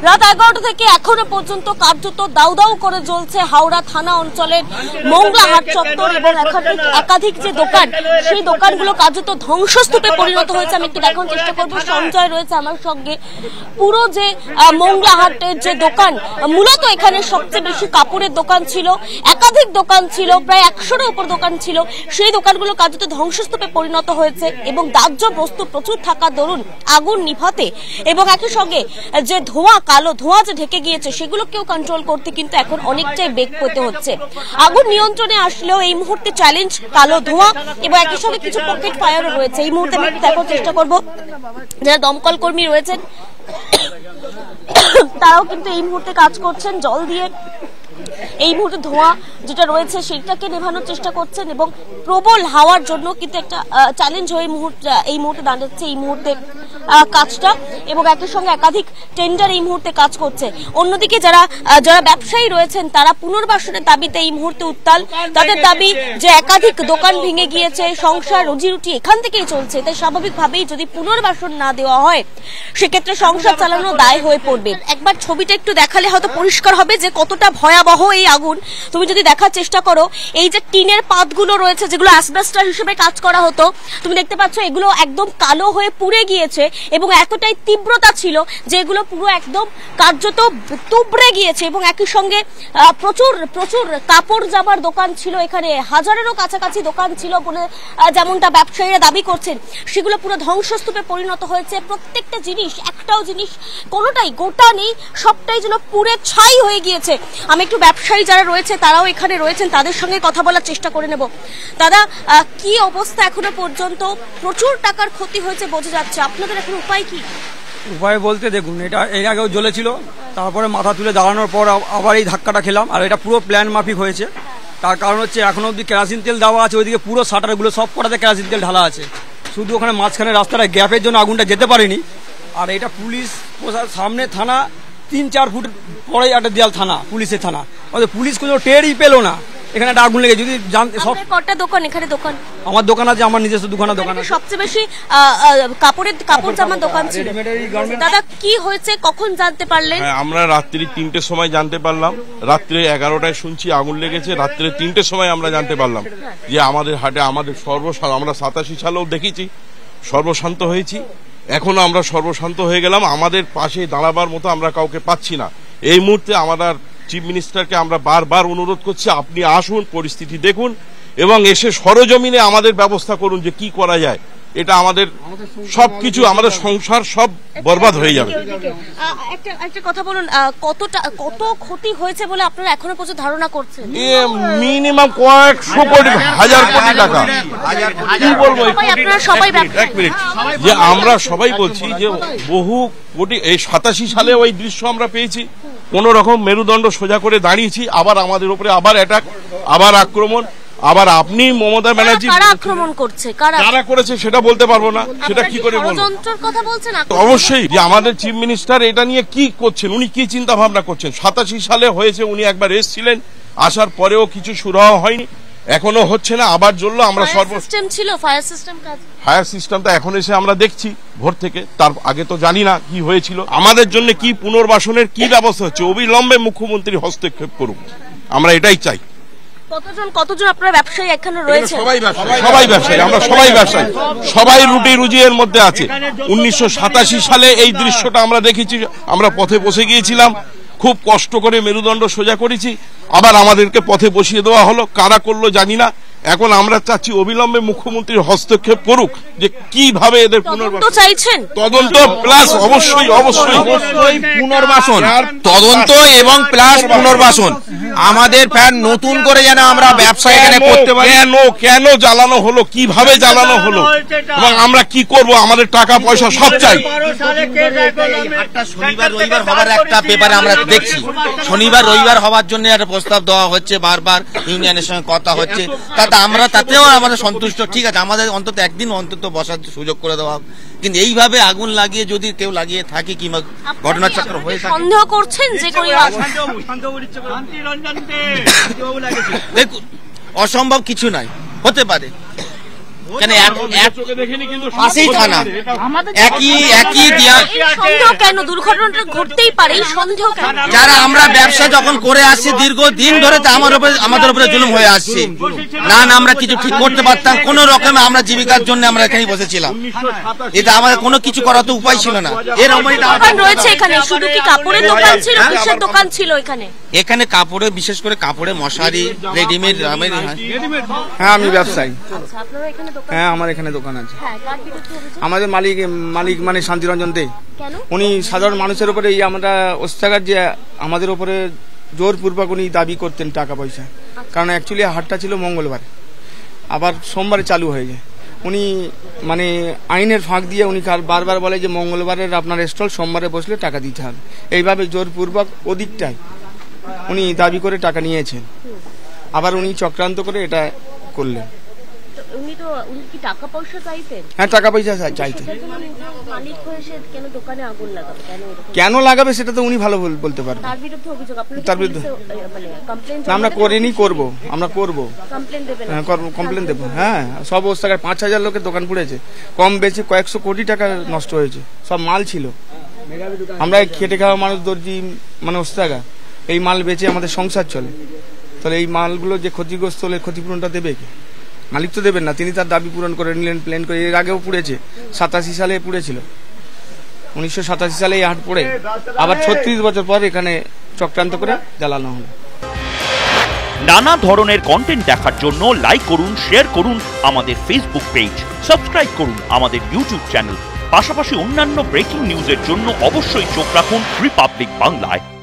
রাত 11টা থেকে এখনো পর্যন্ত কার্যত দাউ দাউ করে জ্বলছে হাওড়া থানা অঞ্চলের মোংলা হাট চত্বর এবং একাধিক যে দোকান সেই দোকানগুলো কার্যত ধ্বংসস্তূপে পরিণত হয়েছে। আমি একটু দেখানোর চেষ্টা করবো, সঞ্জয় রয়েছে আমার সঙ্গে। পুরো যে মোংলা হাটের যে দোকান, মূলত এখানে সবচেয়ে বেশি কাপড়ের দোকান ছিল, একাধিক দোকান ছিল, প্রায় 100-এর উপর দোকান ছিল। সেই দোকানগুলো কার্যত ধ্বংসস্তূপে পরিণত হয়েছে এবং দাহ্য বস্তু প্রচুর থাকার দরুন আগুন নিভাতে এবং একই সঙ্গে যে ধোঁয়া, কালো ধোঁয়া যে ঢেকে গিয়েছে সেগুলোকেও কন্ট্রোল করতে কিন্তু এখন অনেকটাই বেগ পেতে হচ্ছে। আগুন নিয়ন্ত্রণে আসলেও এই মুহূর্তে চ্যালেঞ্জ কালো ধোঁয়া এবং একই সঙ্গে কিছু পকেট ফায়ারও রয়েছে। এই মুহূর্তে আমি দেখার চেষ্টা করবো যারা দমকল কর্মী রয়েছেন তারাও কিন্তু এই মুহূর্তে কাজ করছেন, জল দিয়ে এই মুহূর্তে ধোঁয়া যেটা রয়েছে সেটাকে নেভানোর চেষ্টা করছেন এবং প্রবল হাওয়ার জন্য কিন্তু একটা চ্যালেঞ্জ হয়ে এই মুহূর্তে দাঁড়াচ্ছে এই মুহূর্তে কাজটা এবং একই সঙ্গে একাধিক টেন্ডার এই মুহূর্তে কাজ করছে। অন্যদিকে যারা ব্যবসায়ী রয়েছেন তারা পুনর্বাসনের দাবিতে এই মুহূর্তে উত্তাল। তাদের দাবি যে একাধিক দোকান ভেঙে গিয়েছে, সংসার রুজি-রুটি এখান থেকেই চলছে, তাই স্বাভাবিকভাবেই যদি পুনর্বাসন না দেওয়া হয় সেক্ষেত্রে সংসার চালানো দায় হয়ে পড়বে। একবার ছবিটা একটু দেখালে হয়তো পরিষ্কার হবে যে কতটা ভয়াবহ এই আগুন। তুমি যদি দেখার চেষ্টা করো, এই যে টিনের পাতগুলো রয়েছে যেগুলো অ্যাসবেস্টার হিসেবে কাজ করা হতো, তুমি দেখতে পাচ্ছ এগুলো একদম কালো হয়ে পুড়ে গিয়েছে এবং এতটাই তীব্রতা ছিল যে এগুলো পুরো একদম কার্যত তুবড়ে গিয়েছে এবং একই সঙ্গে প্রচুর প্রচুর কাপড় জামার দোকান ছিল, এখানে 1000-এরও কাছাকাছি দোকান ছিল বলে যেমনটা ব্যবসায়ীরা দাবি করছেন। সেগুলো পুরো ধ্বংসস্তূপে পরিণত হয়েছে। প্রত্যেকটা জিনিস, একটাও জিনিস কোনোটাই গোটা নেই, সবটাই যেন পুড়ে ছাই হয়ে গিয়েছে। আমি একটু ব্যবসায়ী যারা রয়েছে তারাও এখানে রয়েছেন, তাদের সঙ্গে কথা বলার চেষ্টা করে নেব। দাদা, কি অবস্থা এখনো পর্যন্ত? প্রচুর টাকার ক্ষতি হয়েছে বোঝা যাচ্ছে, আপনাদের এখন উপায় কি? উপায় বলতে দেখুন, এটা এর আগেও জ্বলেছিল, তারপরে মাথা তুলে দাঁড়ানোর পর আবার এই ধাক্কাটা খেলাম। আর এটা পুরো প্ল্যান মাফিক হয়েছে। তার কারণ হচ্ছে এখনো অব্দি কেরাসিন তেল দেওয়া আছে, ওইদিকে পুরো শাটারগুলো সব কটাতে কেরাসিন তেল ঢালা আছে, শুধু ওখানে মাঝখানে রাস্তাটা গ্যাপের জন্য আগুনটা যেতে পারেনি। আর এটা পুলিশ সামনে থানা 3-4 ফুট পরে একটা দেয়াল থানা, পুলিশের থানা, পুলিশ কোনো টেরই পেলো না এখানে একটা আগুন লেগে। যদি জানতে সব কটা দোকান এখানে? দোকান আমার দোকান আছে, আমার নিজস্ব দোকানের দোকান আছে। সবচেয়ে বেশি কাপড় জামার দোকান ছিল। দাদা, কি হয়েছে, কখন জানতে পারলেন? আমরা রাত্রি 3টের সময় জানতে পারলাম। রাত্রে 11টায় শুনছি আগুন লেগেছে, রাত্রে 3টের সময় আমরা জানতে পারলাম যে আমাদের হাটে আমাদের আমরা 87 সালেও দেখেছি সর্বশান্ত হয়েছি, এখনো আমরা সর্বশান্ত হয়ে গেলাম। আমাদের পাশে দাঁড়াবার মতো আমরা কাউকে পাচ্ছি না। এই মুহূর্তে আমাদের চিফ মিনিস্টারকে আমরা বারবার অনুরোধ করছি, আপনি আসুন, পরিস্থিতি দেখুন এবং এসে সরজমিনে আমাদের ব্যবস্থা করুন যে কি করা যায়। এটা আমাদের সবকিছু, আমাদের সংসার সব বরবাদ হয়ে যাবে। একটা কথা বলুন, কত ক্ষতি হয়েছে বলে আপনারা এখনো পর্যন্ত ধারণা করছেন? মিনিমাম কয়েকশো কোটি, 1000 কোটি টাকা। কি বলবো, এক মিনিট, যে আমরা সবাই বলছি যে বহু কোটি। এই 87 সালে ওই দৃশ্য আমরা পেয়েছি, কোন রকম মেরুদণ্ড সোজা করে দাঁড়িয়েছি, আবার আমাদের উপরে আবার অ্যাটাক, আবার আক্রমণ। আবার আপনি মমতা ব্যানার্জি আক্রমণ করছে, কারা করেছে সেটা বলতে পারবো না, সেটা কি করে বলবো? অবশ্যই যে আমাদের চিফ মিনিস্টার এটা নিয়ে কি করছেন, উনি কি চিন্তা ভাবনা করছেন। 87 সালে হয়েছে, উনি একবার এসেছিলেন, আসার পরেও কিছু সুরাহা হয়নি, এখনো হচ্ছে না, আবার জ্বললো। আমরা ফায়ার সিস্টেমটা এখন এসে আমরা দেখছি ভোর থেকে, তার আগে তো জানি না কি হয়েছিল। আমাদের জন্য কি পুনর্বাসনের কি ব্যবস্থা হচ্ছে, অবিলম্বে মুখ্যমন্ত্রী হস্তক্ষেপ করুক, আমরা এটাই চাই। কতজন আপনারা ব্যবসায়ী এখানে রয়েছে? সবাই ব্যবসায়ী, আমরা সবাই ব্যবসায়ী, সবাই রুটি রুজি এর মধ্যে আছে। 1987 সালে এই দৃশ্যটা আমরা দেখেছি, আমরা পথে বসে গিয়েছিলাম, খুব কষ্ট করে মেরুদণ্ড সোজা করেছি, আবার আমাদেরকে পথে বসিয়ে দেওয়া হলো, কারা করলো জানি না। এখন আমরা চাচ্ছি অবিলম্বে মুখ্যমন্ত্রী হস্তক্ষেপ করুক যে কিভাবে এদের পুনর্বাসন চাইছেন, তদন্ত প্লাস অবশ্যই পুনর্বাসন, তদন্ত এবং প্লাস পুনর্বাসন। আমাদের ফ্যান নতুন করে যেন আমরা ব্যবসা এখানে করতে পারি। কেন জ্বালানো হলো, কিভাবে জ্বালানো হলো এবং আমরা কি করব, আমাদের টাকা পয়সা সব চাই। শনিবার রবিবার হবার একটা পেপারে আমরা দেখছি, শনিবার রবিবার হওয়ার জন্য একটা প্রস্তাব দেওয়া হচ্ছে, বারবার ইউনিয়নের সঙ্গে কথা হচ্ছে, আমরা তাতেও আমাদের সন্তুষ্ট। ঠিক আছে, আমাদের অন্তত একদিন অন্তত বসার সুযোগ করে দেওয়া, কিন্তু এইভাবে আগুন লাগিয়ে যদি কেউ লাগিয়ে থাকে কিংবা ঘটনাচক্র হয়ে থাকে, সন্দেহ করছেন যে দেখুন অসম্ভব কিছু নাই, হতে পারে। কেন পাশেই থানা একই দিয়া সন্দেহ কেন? দুর্ঘটনাটা ঘটতেই পারে, এই সন্দেহ কেন? যারা আমরা ব্যবসা যখন করে আসছি দীর্ঘদিন ধরে তা আমাদের উপরে জুলুম হয়ে আসছে। না আমরা কিছু ঠিক করতে পারতাম, কোন রকমে আমরা জীবিকার জন্য আমরা এখানে বসেছিলাম, এটা আমাদের কোনো কিছু করার তো উপায় ছিল না। দোকান রয়েছে এখানে, শুধু কি কাপড়ের দোকান ছিল, কিসের দোকান ছিল এখানে? এখানে কাপড়ে, বিশেষ করে কাপড়ে, মশারি, রেডিমেড। হ্যাঁ আমি ব্যবসায়ী। আচ্ছা, আপনারা এখানে দোকান? হ্যাঁ আমার এখানে দোকান আছে। হ্যাঁ, কার বিরুদ্ধে অভিযোগ? আমাদের মালিক মানে শান্তিরঞ্জন দে। কেন? উনি সাধারণ মানুষের উপরে এই আমরা অত্যাচার যে আমাদের উপরে জোরপূর্বক উনি দাবি করতেন টাকা পয়সা, কারণ অ্যাকচুয়ালি হাটটা ছিল মঙ্গলবার, আবার সোমবারে চালু হয়ে যায়। উনি মানে আইনের ফাঁক দিয়ে উনি বারবার বলে যে মঙ্গলবারের আপনার স্টল, সোমবারে বসলে টাকা দিতে হবে। এইভাবে জোরপূর্বক ওদিকটায় উনি দাবি করে টাকা নিয়েছেন, আবার উনি চক্রান্ত করে এটা করলেন। উনি কি টাকা পয়সা চাইতেন? হ্যাঁ টাকা পয়সা চাইতেন। মালিক হয়ে সে কেন দোকানে আগুন লাগাবে? কেন লাগাবে সেটা তো উনি ভালো বলতে পারবেন। তার বিরুদ্ধে অভিযোগ, আপনারা তার বিরুদ্ধে মানে কমপ্লেইন? আমরা করিনি, আমরা করব। কমপ্লেইন দেবেন? হ্যাঁ কমপ্লেন দেবো। হ্যাঁ সব অবস্থায় 5,000 লোকের দোকান পুড়েছে, কম বেশি কয়েকশো কোটি টাকা নষ্ট হয়েছে, সব মাল ছিল। আমরা খেটে খাওয়া মানুষ, দর্জি মানে ওস্তাগা, এই মাল বেচে আমাদের সংসার চলে। তাহলে এই মালগুলো যে ক্ষতিগ্রস্ত হলে ক্ষতিপূরণটা দেবে কি? মালিক তো দেবেন না, তিনি তার দাবি পূরণ করে নিলেন প্ল্যান করে। এর আগেও পুড়েছে, 87 সালে পুড়েছিল, 1987 সালে এই হাট পড়ে আবার 36 বছর পর এখানে চক্রান্ত করে জ্বালানো হলো। নানা ধরনের কন্টেন্ট দেখার জন্য লাইক করুন, শেয়ার করুন আমাদের ফেসবুক পেজ, সাবস্ক্রাইব করুন আমাদের ইউটিউব চ্যানেল। পাশাপাশি অন্যান্য ব্রেকিং নিউজের জন্য অবশ্যই চোখ রাখুন রিপাবলিক বাংলায়।